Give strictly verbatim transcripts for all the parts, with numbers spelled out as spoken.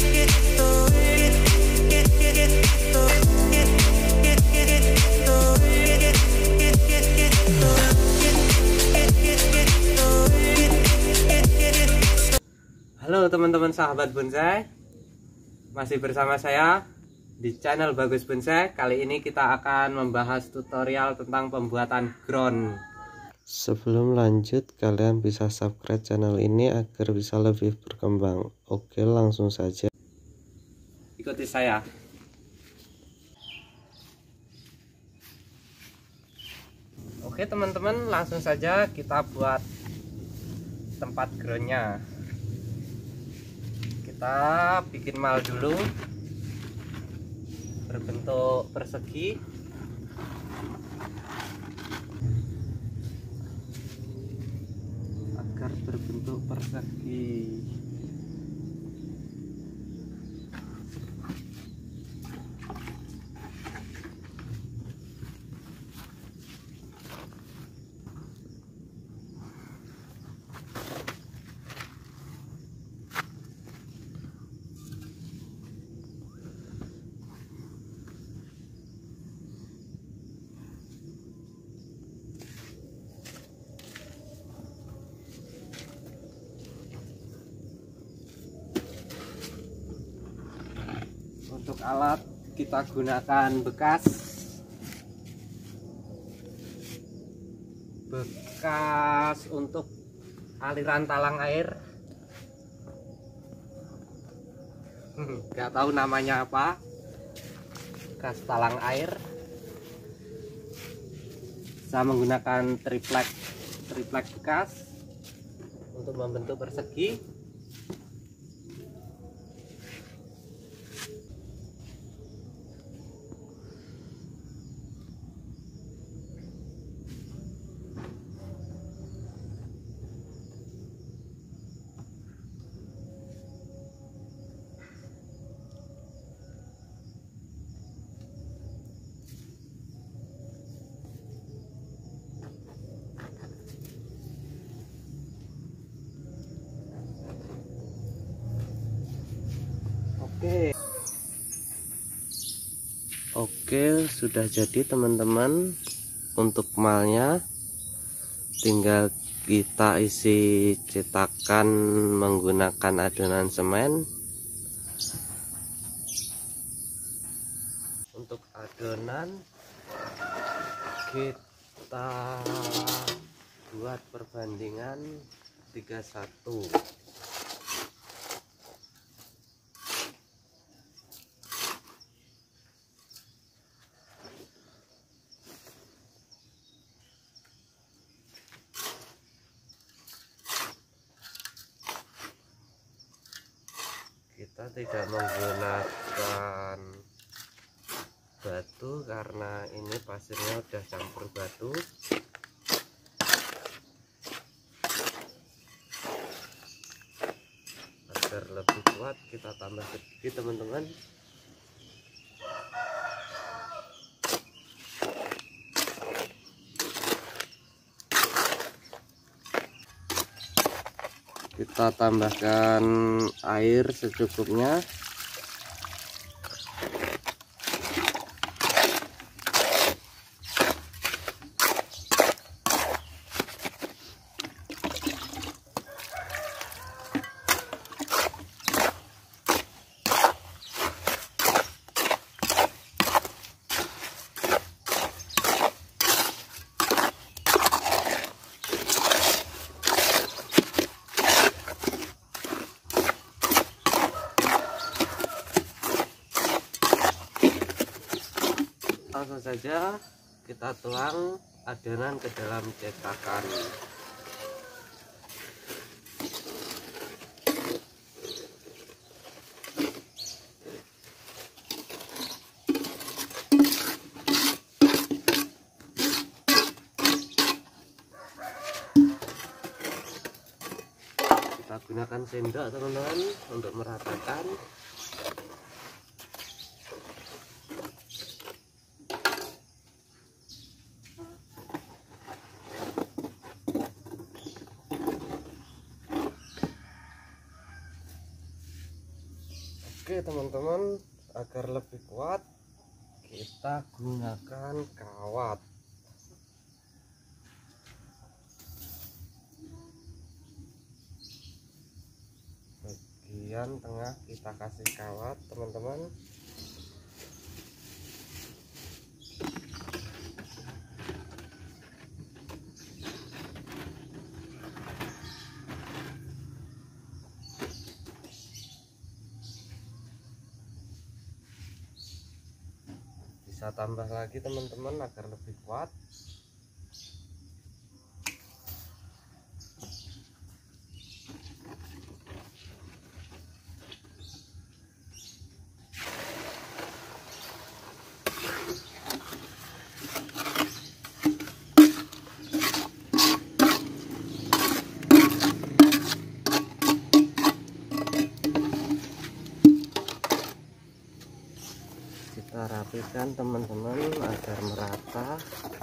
Halo teman-teman sahabat bonsai, masih bersama saya di channel Bagus Bonsai. Kali ini kita akan membahas tutorial tentang pembuatan ground. Sebelum lanjut, kalian bisa subscribe channel ini agar bisa lebih berkembang. Oke, langsung saja Ikuti saya. Oke teman-teman, langsung saja kita buat tempat groundnya. Kita bikin mal dulu berbentuk persegi. Agar berbentuk persegi. Untuk alat kita gunakan bekas bekas untuk aliran talang air. Nggak tahu namanya apa, bekas talang air. Saya menggunakan triplek triplek bekas untuk membentuk persegi. Oke. Oke, sudah jadi teman-teman. Untuk malnya tinggal kita isi cetakan menggunakan adonan semen. Untuk adonan kita buat perbandingan tiga satu. Kita tidak menggunakan batu karena ini pasirnya udah campur batu. Agar lebih kuat kita tambah sedikit teman-teman. Kita tambahkan air secukupnya. Langsung saja kita tuang adonan ke dalam cetakan. Kita gunakan sendok teman-teman untuk meratakan. Oke teman-teman, agar lebih kuat kita gunakan kawat. Bagian tengah kita kasih kawat teman-teman. Bisa tambah lagi teman-teman agar lebih kuat. Kita rapikan teman-teman agar merata.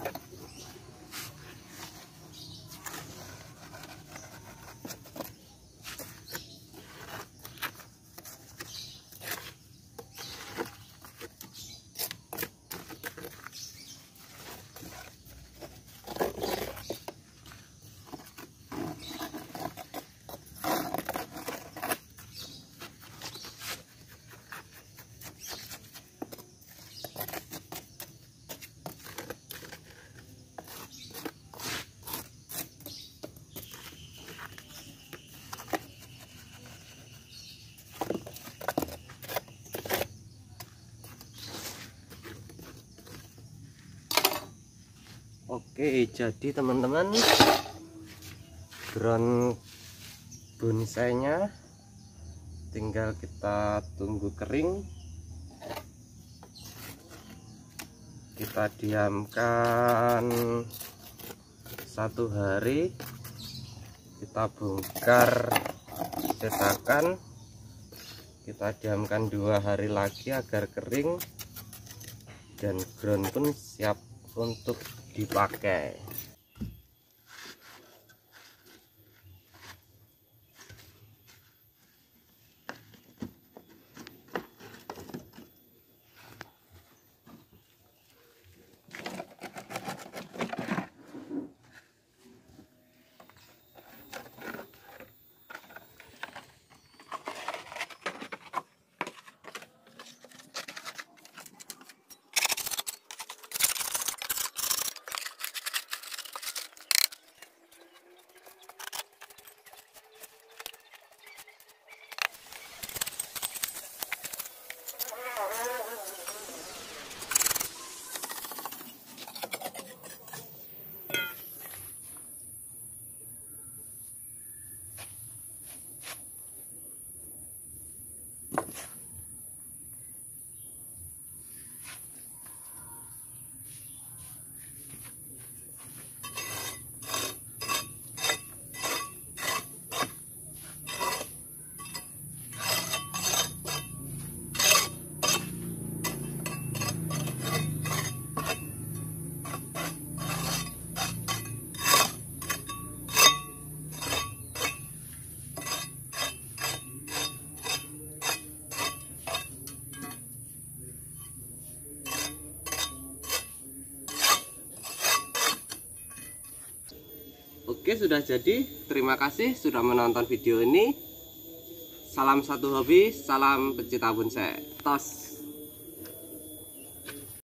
Oke, jadi teman-teman, ground bonsainya tinggal kita tunggu kering. Kita diamkan satu hari, kita bongkar cetakan, kita diamkan dua hari lagi agar kering, dan ground pun siap untuk dipakai. Oke, sudah jadi. Terima kasih sudah menonton video ini. Salam satu hobi, salam pecinta bonsai. Tos.